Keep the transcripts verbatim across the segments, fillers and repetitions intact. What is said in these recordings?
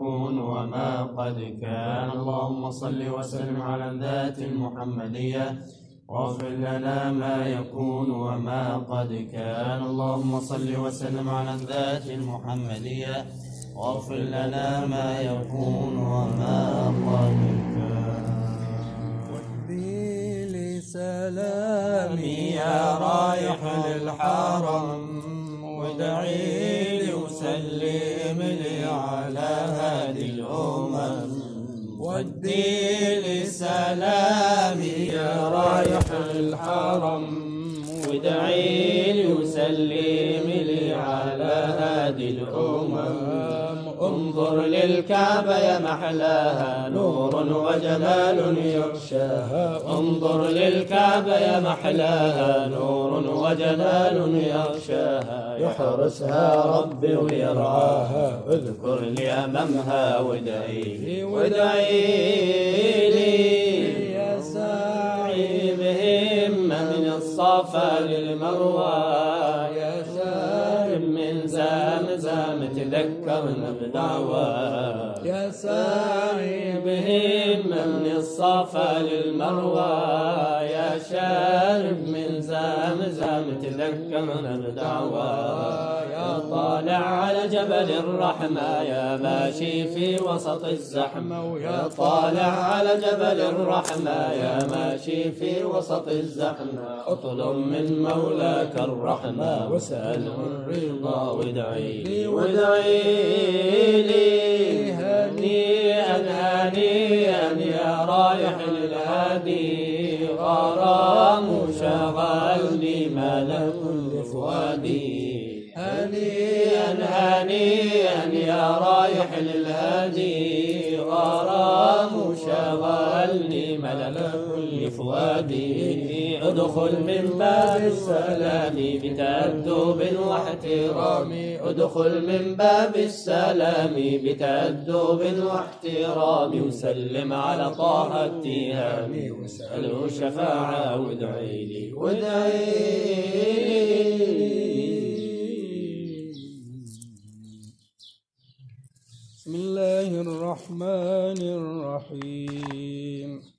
يكون وما قد كان. اللهم صل وسلم على الذات المحمدية واغفر لنا ما يكون وما قد كان. اللهم صل وسلم على الذات المحمدية واغفر لنا ما يكون وما قد كان. ودي لي سلامي يا رايح للحرم، وادعي لي وسلم لي على هادي الأمم. ودي لي سلامي يا رايح للحرم، وادعي لي وسلم لي على هادي الأمم. انظر للكعبة يا محلاها، نور وجمال يغشاها. انظر للكعبة يا محلاها، نور وجمال يغشاها. يحرسها ربي ويرعاها، اذكر لي أمامها وادعي لي وادعي لي يا ساعي بهمة من الصفا للمروة. يا شارب من زمزم تذكرنا بدعوة. يا ساعي بهمة من الصفا للمروة. يا شارب من زمزم تذكرنا بدعوة. يا طالع على جبل الرحمة، يا ماشي في وسط الزحمة. ويا طالع على جبل الرحمة، يا ماشي في وسط الزحمة. اطلب من مولاك الرحمة واسأله الرضا وادعي لي وادعي لي. هنيئا هنيئا يا رايح للهادي، غرام شغلني ملك لفؤادي. هنيئا هنيئا يا رايح للهادي، غرام شغلني ملك لفؤادي. ادخل من باب السلام بتأدب واحترام. ادخل من باب السلام بتأدب واحترام. وسلم على طه التهامي واسأله الشفاعة وادعي لي وادعي لي. بسم الله الرحمن الرحيم.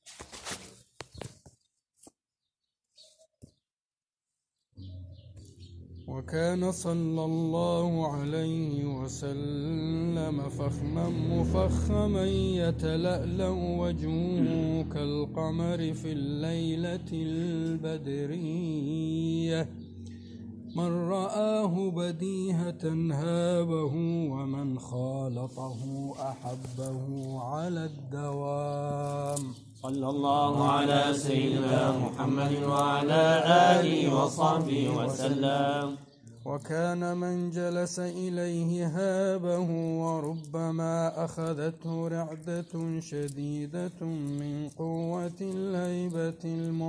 وكان صلى الله عليه وسلم فخما مفخما يتلألأ وجهه كالقمر في الليلة البدرية. من رآه بديهة هابه، ومن خالطه أحبه على الدوام. صلى الله على سيدنا محمد وعلى آله وصحبه وسلم. وكان من جلس إليه هابه، وربما أخذته رعدة شديدة من قوة الهيبة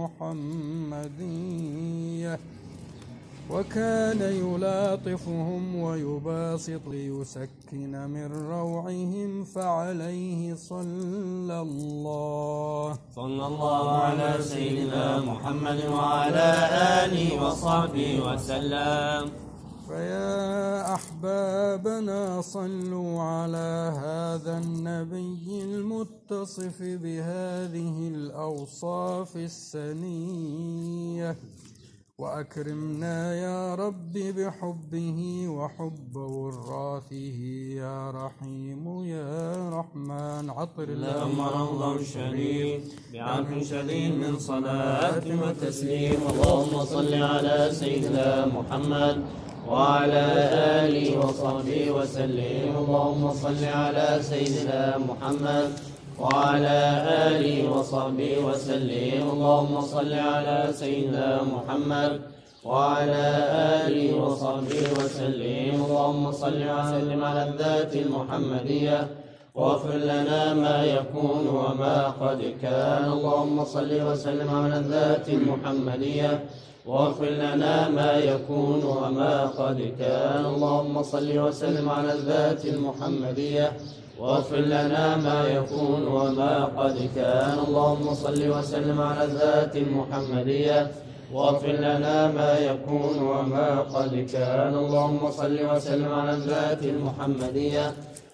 المحمدية. وكان يلاطفهم ويباسط ليسكن من روعهم، فعليه صلى الله صلى الله على سيدنا محمد وعلى آله وصحبه وسلم. فيا أحبابنا صلوا على هذا النبي المتصف بهذه الأوصاف السنية، وأكرمنا يا رب بحبه وحب وراثه يا رحيم يا رحمن. عطر الأمر الله الشريف بعفو شديد من صلاة وتسليم. اللهم صل على سيدنا محمد وعلى آله وصحبه وسلم. اللهم صل على سيدنا محمد وعلى آله وصحبه وسلم. اللهم صل على سيدنا محمد وعلى آله وصحبه وسلم. اللهم صل وسلم على الذات المحمدية واغفر لنا ما يكون وما قد كان. اللهم صل وسلم على الذات المحمدية واغفر لنا ما يكون وما قد كان. اللهم صل وسلم على الذات المحمدية واغفر لنا ما يكون وما قد كان. اللهم صل وسلم على الذات المحمدية واغفر لنا ما يكون وما قد كان. اللهم صل وسلم على الذات المحمدية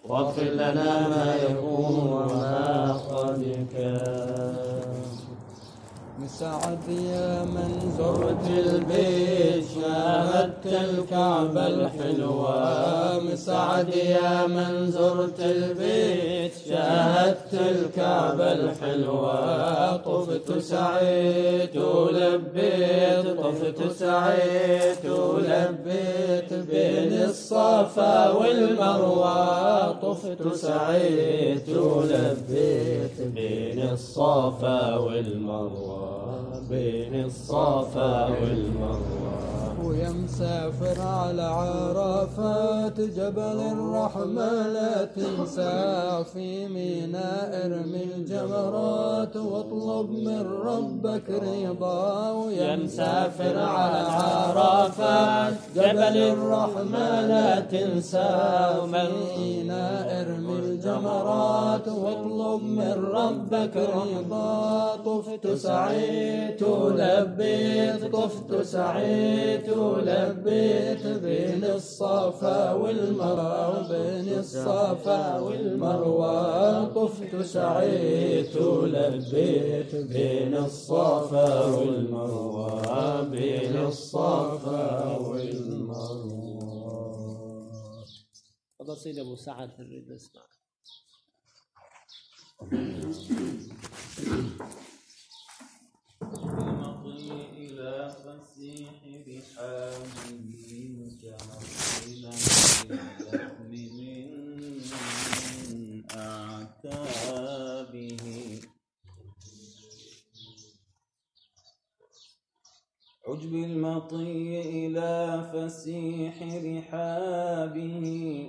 واغفر لنا ما يكون وما قد كان. مسعد يا من زرت البيت شاهدت الكعبة الحلوة. مسعد يا من زرت البيت شاهدت الكعبة الحلوة. طفت سعيت ولبيت طفت سعيت ولبيت بين الصفا والمروة. طفت سعيت ولبيت بين الصفا والمروة. بين الصفا والمروة. ويا مسافر على عرفات جبل الرحمة لا تنسى. في ميناء ارمي الجمرات واطلب من ربك رضا. ويا مسافر على عرفات جبل الرحمة لا تنسى. في ميناء ارمي الجمرات واطلب من ربك رضا. طفت سعيت ولبيت طفت سعيت ولبيت بين الصفا والمروة. بين الصفا والمروة. طفت سعيت ولبيت بين الصفا والمروة. بين الصفا والمروة. تفضل سيدي ابو سعد نريد نسمع. المطي إلى فسيح رحابه كمطيلا باللحم من أعتابه. عجب المطي إلى فسيح رحابه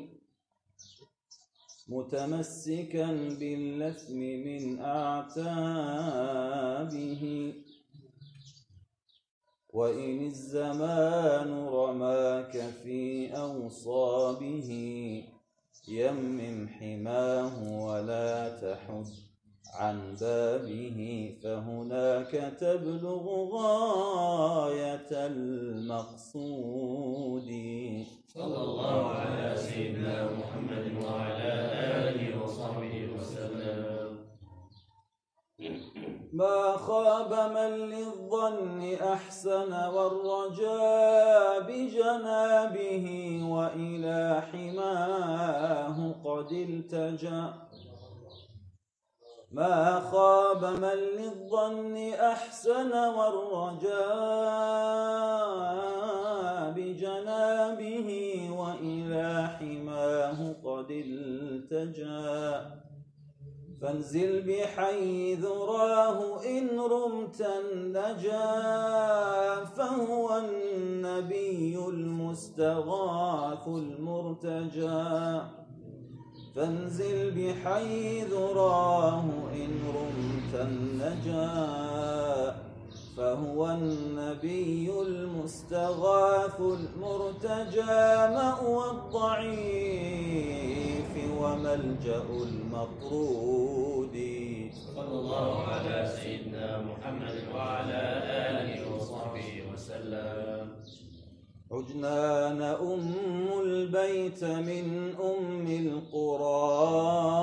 متمسكا باللثم من أعتابه. وإن الزمان رماك في أوصابه يمم حماه ولا تحد عن بابه. فهناك تبلغ غاية المقصود. صلى الله على سيدنا محمد وعلى آله وصحبه وسلم. ما خاب من للظن أحسن والرجاء بجنابه وإلى حماه قد التجا. ما خاب من للظن أحسن والرجاء بجنابه وإلى حماه قد التجا. فانزل بحي ذراه إن رمت النجاة. فهو النبي المستغاث المرتجى. فانزل بحي ذراه إن رمت النجاة. فهو النبي المستغاث المرتجى. مأوى الضعيف وملجأ المطرود. صلى الله على سيدنا محمد وعلى آله وصحبه وسلم. عجنان أم البيت من أم القرى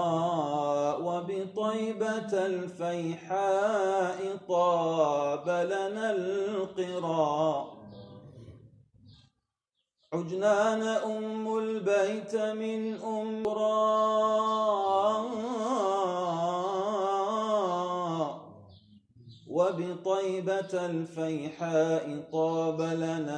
وبطيبة الفيحاء طاب لنا القرى. عجنان أم البيت من أم القرى وبطيبة الفيحاء طاب لنا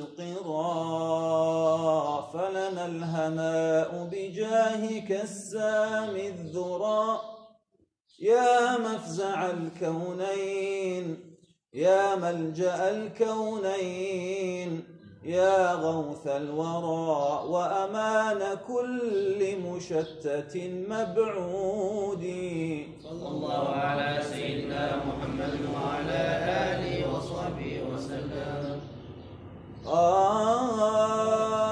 القرى. فلنا الهناء بجاهك السامي الذرى. يا مفزع الكونين يا ملجأ الكونين يا غوث الورى وأمان كل مشتت مبعود. صلى الله على سيدنا محمد وعلى آله وصحبه وسلم. آه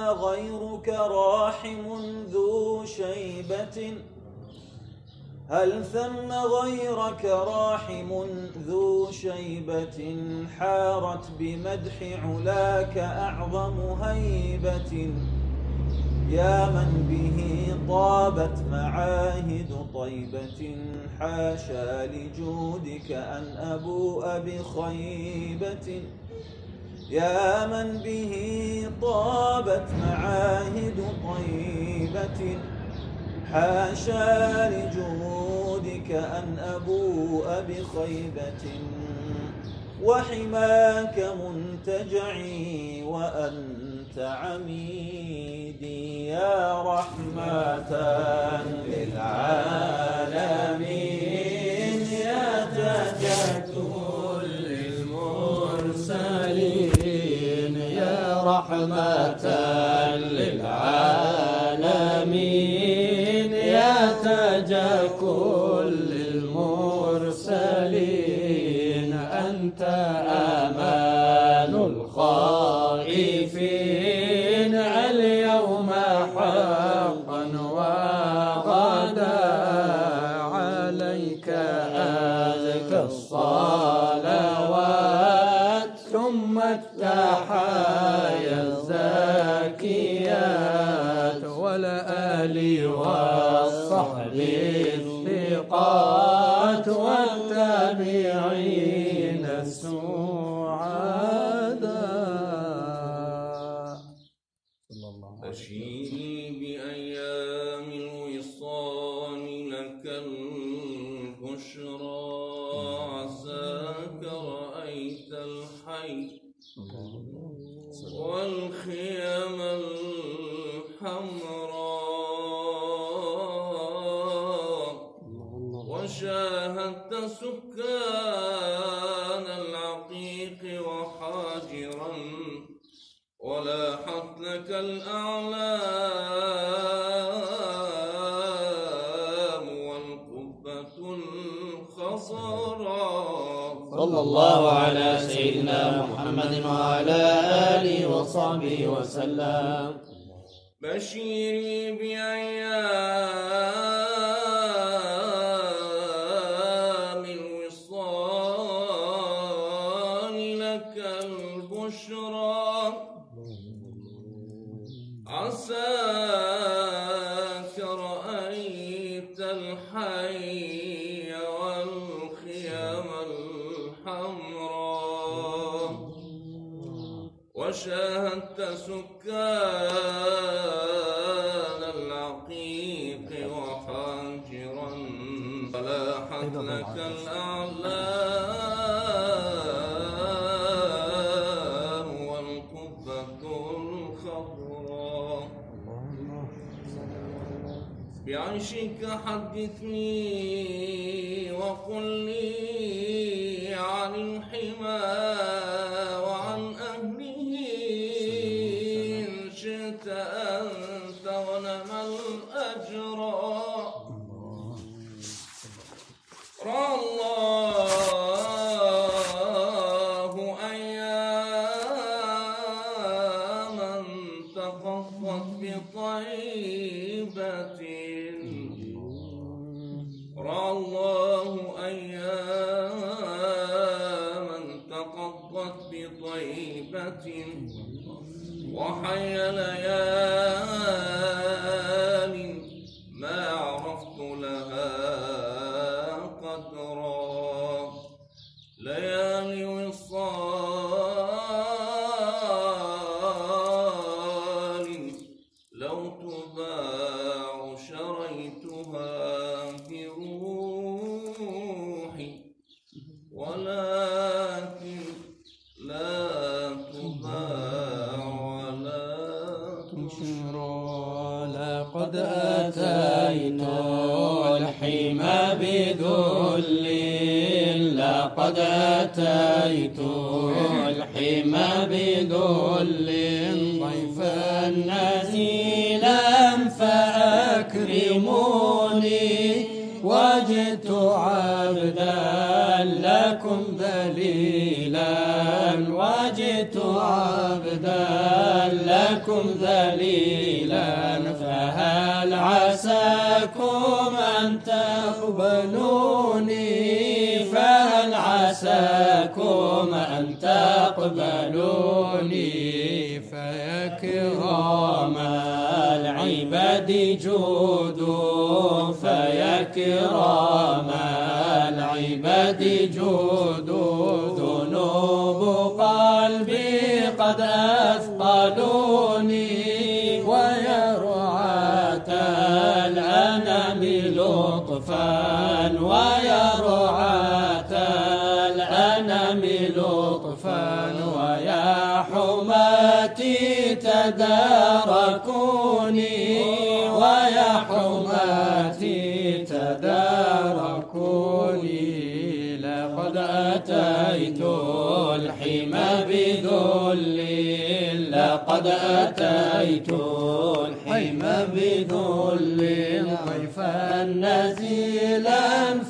غيرك راحم ذو شيبة هل ثم غيرك راحم ذو شيبة حارت بمدح علاك أعظم هيبة يا من به طابت معاهد طيبة حاشا لجودك أن أبوء بخيبة يا من به طابت معاهد طيبة حاشا لجودك أن أبوء بخيبة وحماك منتجعي وأنت عميدي يا رحمة للعالمين يا تاج كل المرسلين يا رحمة للعالمين يا تاج كل المرسلين أنت أمان الخائفين اليوم حقا وغدا عليك أزكى الصلوات ثم التحايا الزاكيات والآل والصحب الثقات والتابعين السعداء. بشيري بأيام الوصال لك البشرى عساك رأيت الحي والخيام الحمراء وشاهدت سكان العقيق وحاجرا ولاحت لك الأعلام والقبة الخضراء. صلى الله على سيدنا محمد وعلى آله وصحبه وسلم. بشيري بأيام الوصال لك البشرى عساك رأيت الحي والخيام الحمراء وشاهدت سكان العقيق وحاجرا فلاحت لك الأعلام والقبة الخضراء. بعيشك حدثني وقل لي عن الحمى وعن أهله إن شئت أنت ونما الأجراء. رأى الله أياما تقضت بطيبة رأى الله أياما تقضت بطيبة وحي ليال ما عرفت لها قدرا ليالي وصال لو تباع شريتها بروحي ولكن لا تباع ولا تشرى. لقد أتيت الحمى بذل لقد أتيت الحمى بذل ضيفا نزيلا فأكرموني وجدت عبدا لكم ذليلا وجدت عبدا لكم ذليلا ذليلا فهل عساكم أن تقبلوني فهل عساكم أن تقبلوني فيا كرام العباد جودوا فيا كرام العباد جودوا ذنوب قلبي قد أثقلوني ويا رعاة الأنام لطفا ويا رعاة الأنام لطفا ويا حماتي تداركوني ويا حماتي تداركوني لقد أتيت الحمى بذل لقد أتيت الحمى بذل ضيفا نزيلا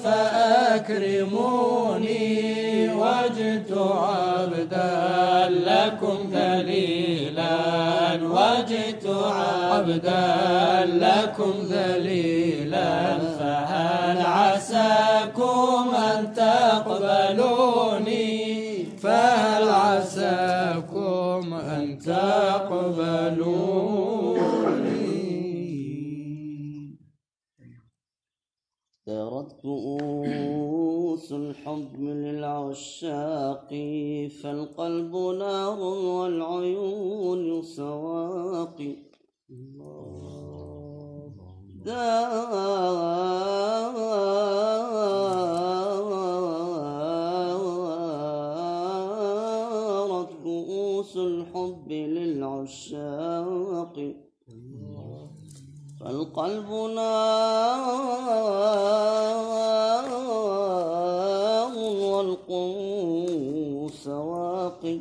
فأكرموني وجدت عبدا لكم ذليلا وجدت عبدا لكم ذليلا فهل عساكم أن تقبلوني فهل عساكم أن تقبلوني دارت كؤوس الحب للعشاق فالقلب نار والعيون سواقي دارت كؤوس الحب للعشاق فالقلب نار والقوم سواقي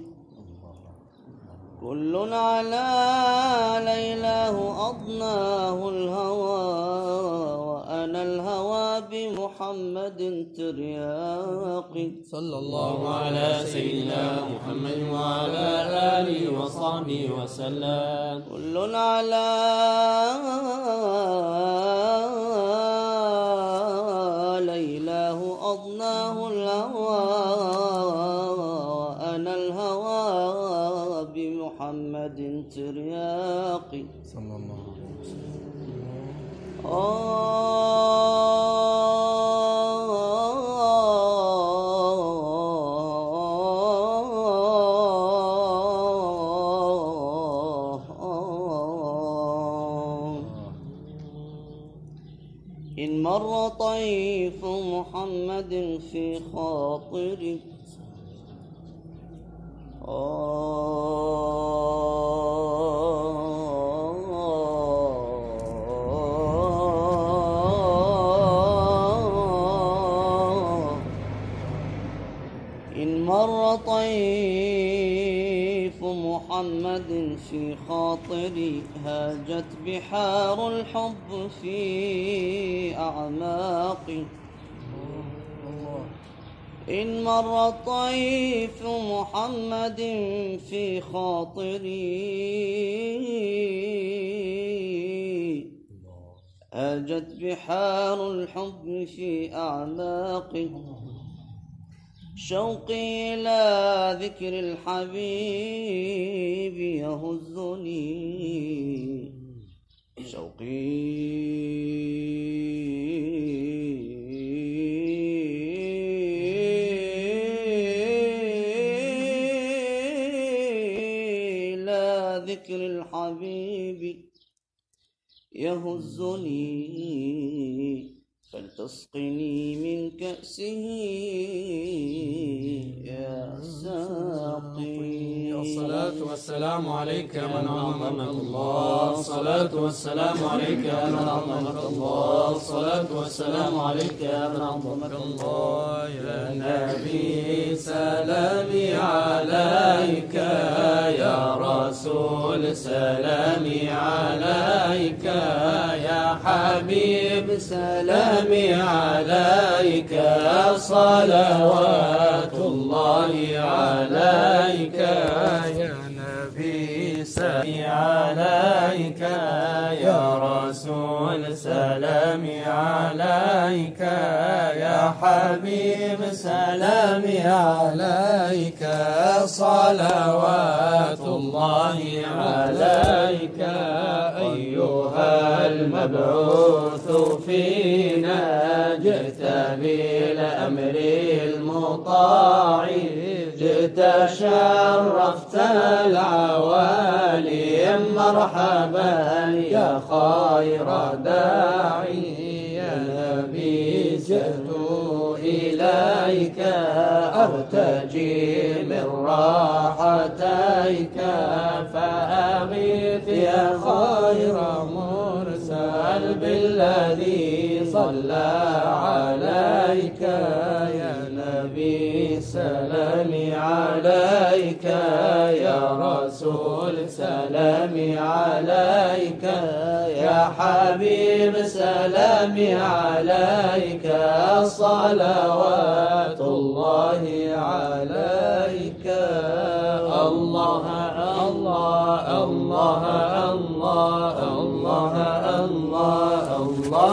كل على ليلاه أضناه الهوى وأنا الهوى بمحمد ترياقي صلى الله على سيدنا محمد وعلى آله وصحبه وسلم كل على ليلاه أضناه الهوى وأنا الهوى بمحمد ترياقي صلى الله عليه وسلم إن مر طيف محمد في خاطري إن مر طيف محمد في خاطري هاجت بحار الحب في أعماقي إن مر طيف محمد في خاطري هاجت بحار الحب في أعماقي شوقي إلى ذكر الحبيب يهزني شوقي إلى ذكر الحبيب يهزني فلتسقني من كأسه يا ساقي. الصلاة والسلام عليك من عظمك الله، الصلاة والسلام عليك من عظمك الله، الصلاة والسلام عليك من عظمك الله. يا نبي سلامي عليك، يا رسول سلامي عليك، يا حبيب سلامي عليك، صلوات الله عليك. يا نبي سلامي عليك، عليك يا رسول سلامي عليك يا حبيب سلامي عليك صلوات الله عليك أيها المبعوث فينا جئت بالأمر المطاع جئت شرفت العوالي مرحبا يا خير داعي يا نبي جئت إليك أرتجي من راحتيك فأغيث يا خير مرسل بالذي صلى عليك يا نبي سلامي عليك يا رسول سلامي عليك يا حبيب سلامي عليك صلوات الله عليك الله الله الله الله الله الله الله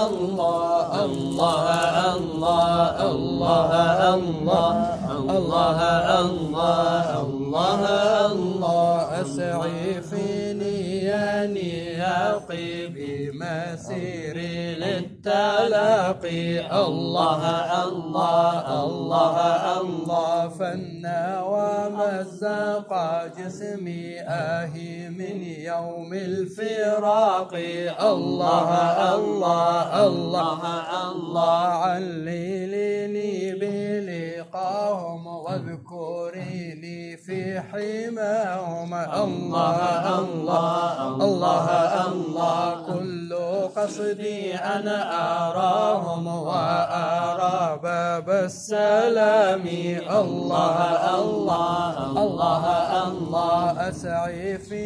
الله الله الله الله الله الله الله الله أسعي في نياني بمسيري للتلاقي الله الله الله الله فنا ومزق جسمي آهي من يوم الفراق الله الله الله الله عللني بلقاهم واذكريني في حماهم الله الله الله الله كل قصدي أنا أراهم وأرى باب السلام الله الله الله الله أسعي في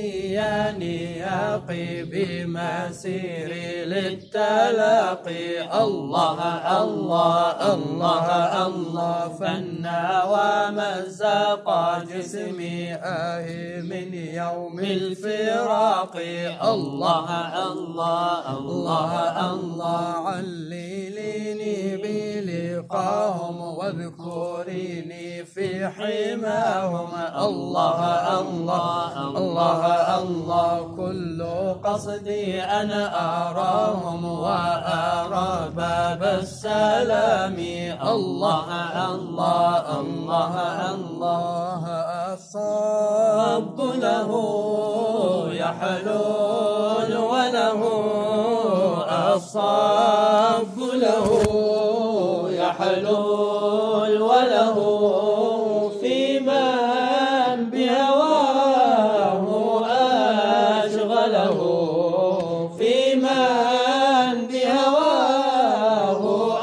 نياني بمسيري للتلاقي الله الله الله الله فنا ومزق جسمي آهي من يوم الفراق الله الله الله الله علليني بلقاهم واذكريني في حماهم الله الله الله الله كل قصدي أنا أراهم وأرى باب السلام الله الله الله الله الصب له يحلول وله الصب له يحلول وله في من بهواه أشغله في من بهواه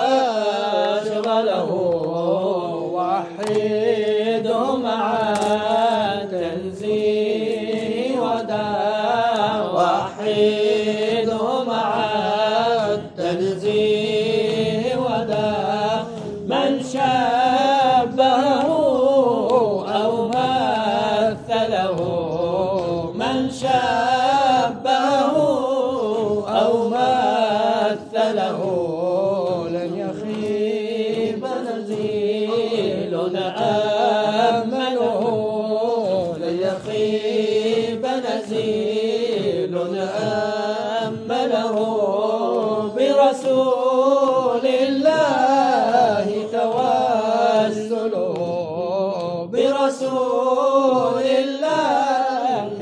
أشغله وحيد مع التنزيه وداع وحيد مع التنزيه وداع من شبهه أو مثله من شبهه أو مثله لن يخيب نزيل أمله لن يخيب نزيل أمله برسول الله توسله برسول الله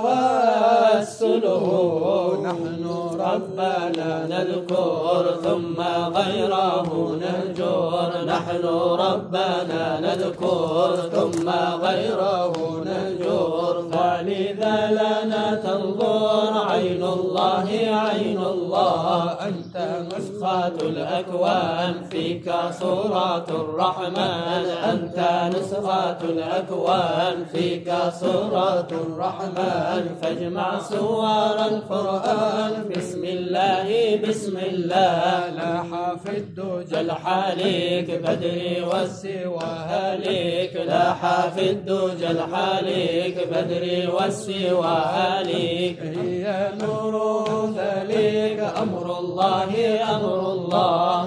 توسله نحن ربنا نذكر ثم غيره نهجر نحن ربنا نذكر ثم غيره نهجر فلذا لنا تنظر عين الله عين الله أنت نسخة الأكوان فيك صورة الرحمن أنت نسخة الأكوان فيك صورة الرحمن فاجمع صور القرآن بسم الله بسم الله لاح في الدجى الحالك بدري والسوى هالك لاح في الدجى الحالك بدري والسوى هالك هي نور ذلك أمر الله أمر الله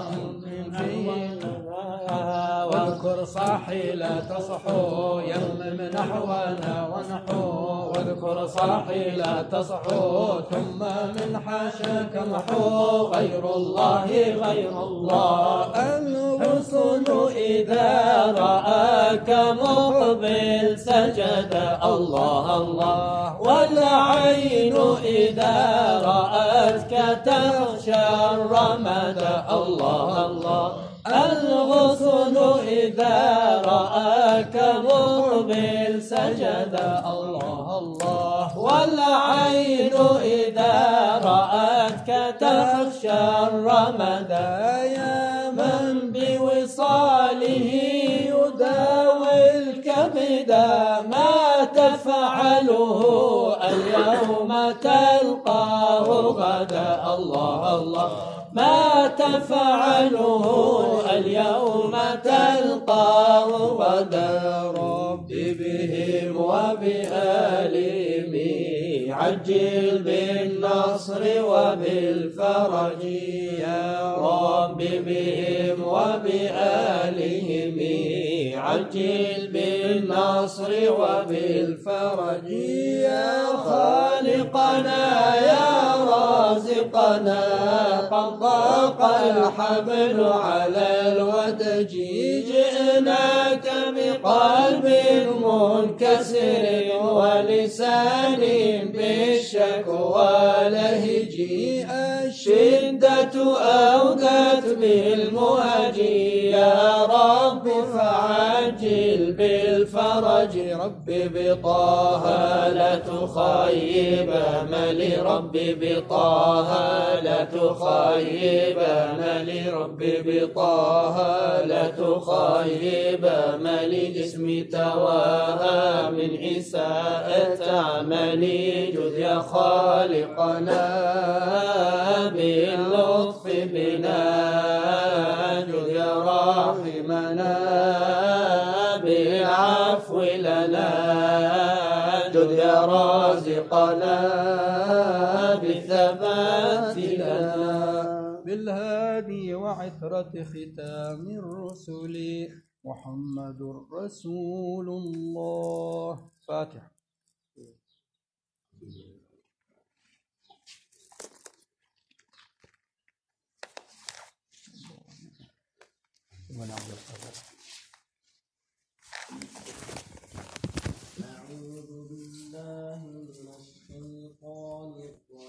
واذكر صاحي لا تصحو يوم نحونا ونحو واذكر صاحي لا تصحو ثم من حاشاك محو غير الله غير الله الحسن إذا رآك مقبل سجد الله الله والعين إذا رأتك تخشى الرمد الله الله الغصن إذا رآك مقبل سجد الله الله والعين إذا رأتك تخشى الرمد يا من بوصاله يداوي الكبد ما تفعله اليوم تلقاه غدا الله الله ما تفعله اليوم تلقاه غدا رب بهم وبآلهم عجل بالنصر وبالفرج يا رب بهم وبآلهم عجل بالنصر وبالفرج يا خالقنا يا رازقنا قد ضاق الحبل على الودج جئناك بقلب منكسر ولسان بالشكوى لهجي الشدة أودت بالمهجي يا رب فعجل بالفرج رب بطه لا تخيب أملي رب بطه لا تخيب أملي رب بطه لا تخيب أملي جسمي تواها من إساءة عملي جد يا خالقنا باللطف بنا جد يا راحمنا بالعفو لنا جد يا رازقنا بالثبات لنا بالهادي وعثرة ختام الرسل محمد رسول الله فاتحة أعوذ بالله من الشيطان الرجيم